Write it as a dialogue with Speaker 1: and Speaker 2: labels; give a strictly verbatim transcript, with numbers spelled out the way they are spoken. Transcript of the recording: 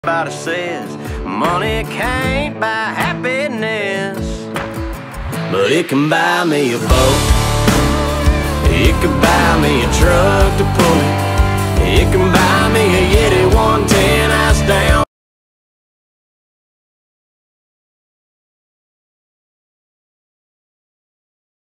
Speaker 1: Everybody says money can't buy happiness, but it can buy me a boat. It can buy me a truck to pull